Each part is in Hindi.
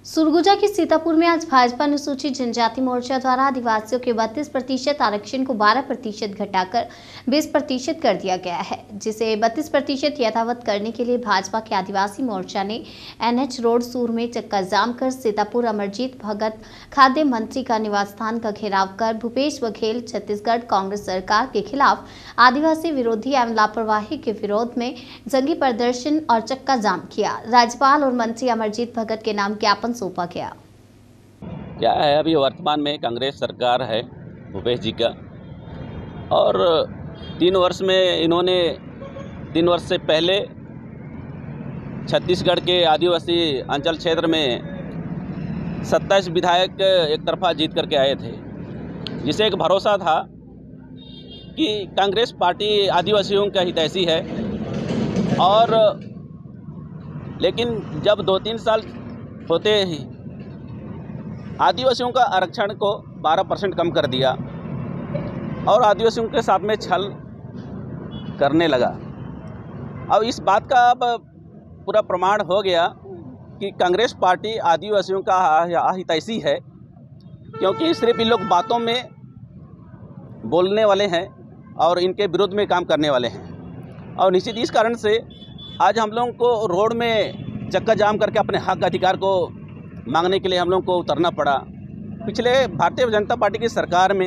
सुरगुजा के सीतापुर में आज भाजपा अनुसूचित जनजाति मोर्चा द्वारा आदिवासियों के 32% आरक्षण को 12% घटाकर 20% कर दिया गया है, जिसे 32% यथावत करने के लिए भाजपा के आदिवासी मोर्चा ने NH रोड सूर में चक्का जाम कर सीतापुर अमरजीत भगत खाद्य मंत्री का निवास स्थान का घेराव कर भूपेश बघेल छत्तीसगढ़ कांग्रेस सरकार के खिलाफ आदिवासी विरोधी एवं लापरवाही के विरोध में जंगी प्रदर्शन और चक्का जाम किया। राज्यपाल और मंत्री अमरजीत भगत के नाम ज्ञापन सौंपा गया। क्या है, अभी वर्तमान में कांग्रेस सरकार है भूपेश जी का, और 3 वर्ष में इन्होंने 3 वर्ष से पहले छत्तीसगढ़ के आदिवासी अंचल क्षेत्र में 27 विधायक एक तरफा जीत करके आए थे, जिसे एक भरोसा था कि कांग्रेस पार्टी आदिवासियों का हितैषी है। और लेकिन जब 2-3 साल होते ही आदिवासियों का आरक्षण को 12% कम कर दिया और आदिवासियों के साथ में छल करने लगा। अब इस बात का अब पूरा प्रमाण हो गया कि कांग्रेस पार्टी आदिवासियों का हितैषी है, क्योंकि सिर्फ इन लोग बातों में बोलने वाले हैं और इनके विरुद्ध में काम करने वाले हैं। और निश्चित इस कारण से आज हम लोगों को रोड में चक्का जाम करके अपने हक अधिकार को मांगने के लिए हम लोगों को उतरना पड़ा। पिछले भारतीय जनता पार्टी की सरकार में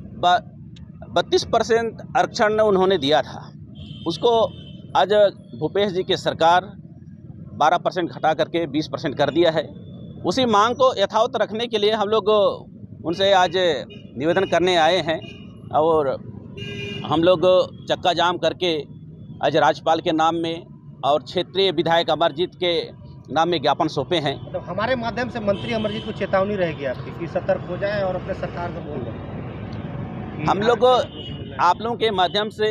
32% आरक्षण उन्होंने दिया था, उसको आज भूपेश जी की सरकार 12% घटा करके 20% कर दिया है। उसी मांग को यथावत रखने के लिए हम लोग उनसे आज निवेदन करने आए हैं और हम लोग चक्का जाम करके आज राज्यपाल के नाम में और क्षेत्रीय विधायक अमरजीत के नाम में ज्ञापन सौंपे हैं। तो हमारे माध्यम से मंत्री अमरजीत को चेतावनी रहेगी आपकी कि सतर्क हो जाए और अपने सरकार को बोल दें। हम लोग आप लोगों के माध्यम से,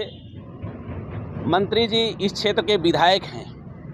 मंत्री जी इस क्षेत्र के विधायक हैं,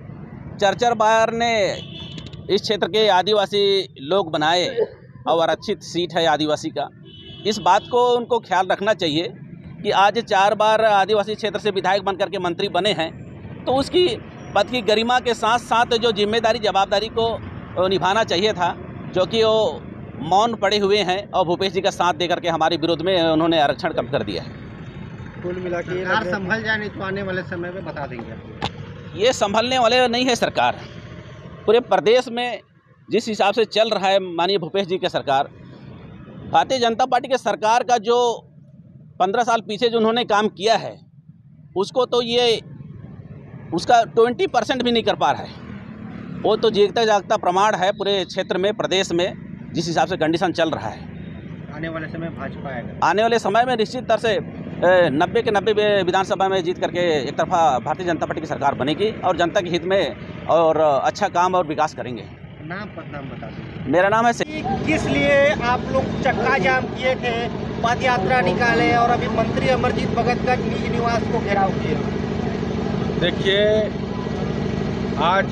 4 बार ने इस क्षेत्र के आदिवासी लोग बनाए और आरक्षित सीट है आदिवासी का। इस बात को उनको ख्याल रखना चाहिए कि आज 4 बार आदिवासी क्षेत्र से विधायक बनकर के मंत्री बने हैं, तो उसकी पद की गरिमा के साथ साथ जो जिम्मेदारी जवाबदारी को निभाना चाहिए था, जो कि वो मौन पड़े हुए हैं और भूपेश जी का साथ देकर के हमारे विरोध में उन्होंने आरक्षण कम कर दिया है। कुल मिला के सरकार संभल जाए, नहीं तो आने वाले समय में बता देंगे। ये संभलने वाले नहीं है सरकार। पूरे प्रदेश में जिस हिसाब से चल रहा है माननीय भूपेश जी की सरकार, भारतीय जनता पार्टी के सरकार का जो 15 साल पीछे जो उन्होंने काम किया है, उसको तो ये उसका 20% भी नहीं कर पा रहा है। वो तो जीता जागता प्रमाण है पूरे क्षेत्र में, प्रदेश में जिस हिसाब से कंडीशन चल रहा है। आने वाले समय भाजपा आएगा। आने वाले समय में निश्चित तरह से 90 के 90 विधानसभा में जीत करके एक तरफा भारतीय जनता पार्टी की सरकार बनेगी और जनता के हित में और अच्छा काम और विकास करेंगे। नाम पदनाम बता दीजिए। मेरा नाम है। किस लिए आप लोग चक्का जाम किए थे, पद यात्रा निकाले और अभी मंत्री अमरजीत भगत का निज निवास को घेराव किए? देखिए, आज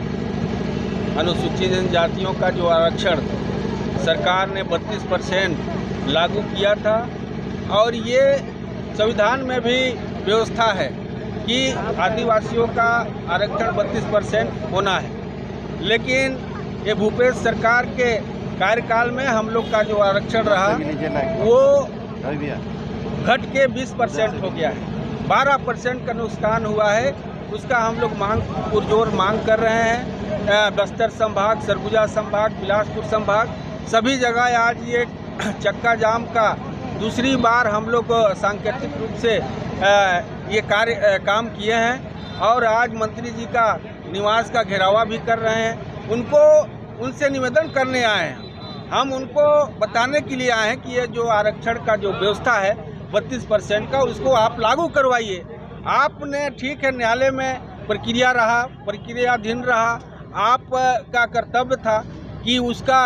अनुसूचित जनजातियों का जो आरक्षण सरकार ने 32% लागू किया था, और ये संविधान में भी व्यवस्था है कि आदिवासियों का आरक्षण 32% होना है। लेकिन ये भूपेश सरकार के कार्यकाल में हम लोग का जो आरक्षण रहा वो घट के 20% हो गया है। 12% का नुकसान हुआ है, उसका हम लोग पुरजोर मांग कर रहे हैं। बस्तर संभाग, सरगुजा संभाग, बिलासपुर संभाग, सभी जगह आज ये चक्का जाम का दूसरी बार हम लोग सांकेतिक रूप से ये काम किए हैं और आज मंत्री जी का निवास का घेरावा भी कर रहे हैं। उनसे निवेदन करने आए हैं, हम उनको बताने के लिए आए हैं कि ये जो आरक्षण का जो व्यवस्था है 32% का, उसको आप लागू करवाइए। आपने ठीक है, न्यायालय में प्रक्रियाधीन रहा, आपका कर्तव्य था कि उसका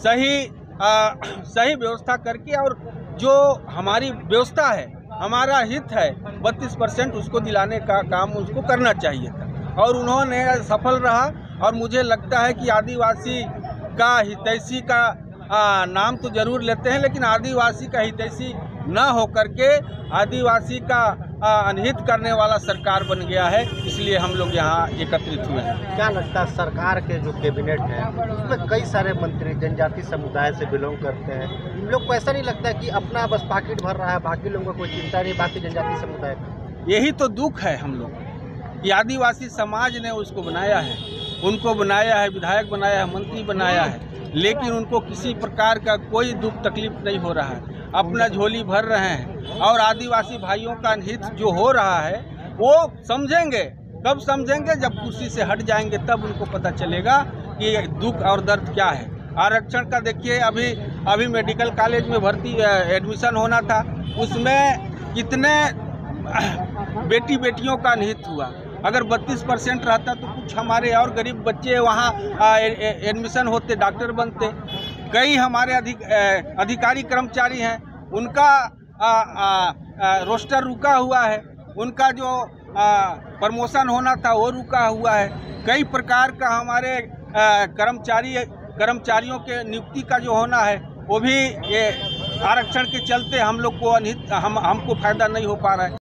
सही व्यवस्था करके, और जो हमारी व्यवस्था है, हमारा हित है 32%, उसको दिलाने का काम उसको करना चाहिए था और उन्होंने सफल रहा। और मुझे लगता है कि आदिवासी का हितैषी का नाम तो जरूर लेते हैं, लेकिन आदिवासी का हितैषी न हो करके आदिवासी का अनहित करने वाला सरकार बन गया है, इसलिए हम लोग यहाँ एकत्रित हुए हैं। क्या लगता है सरकार के जो कैबिनेट है उसमें कई सारे मंत्री जनजाति समुदाय से बिलोंग करते हैं, इन लोग को ऐसा नहीं लगता कि अपना बस पॉकेट भर रहा है, बाकी लोगों को कोई चिंता नहीं, बाकी जनजाति समुदाय? यही तो दुख है हम लोग कि आदिवासी समाज ने उसको बनाया है, उनको बनाया है, विधायक बनाया है, मंत्री बनाया है, लेकिन उनको किसी प्रकार का कोई दुख तकलीफ नहीं हो रहा है, अपना झोली भर रहे हैं। और आदिवासी भाइयों का हित जो हो रहा है वो समझेंगे, कब समझेंगे? जब कुर्सी से हट जाएंगे तब उनको पता चलेगा कि दुख और दर्द क्या है। आरक्षण का देखिए, अभी मेडिकल कॉलेज में भर्ती एडमिशन होना था, उसमें कितने बेटियों का निहित हुआ। अगर 32% रहता तो कुछ हमारे और गरीब बच्चे वहाँ एडमिशन होते, डॉक्टर बनते। कई हमारे अधिकारी कर्मचारी हैं, उनका रोस्टर रुका हुआ है, उनका जो प्रमोशन होना था वो रुका हुआ है। कई प्रकार का हमारे कर्मचारियों के नियुक्ति का जो होना है वो भी ये आरक्षण के चलते हम लोग को हमको फायदा नहीं हो पा रहा है।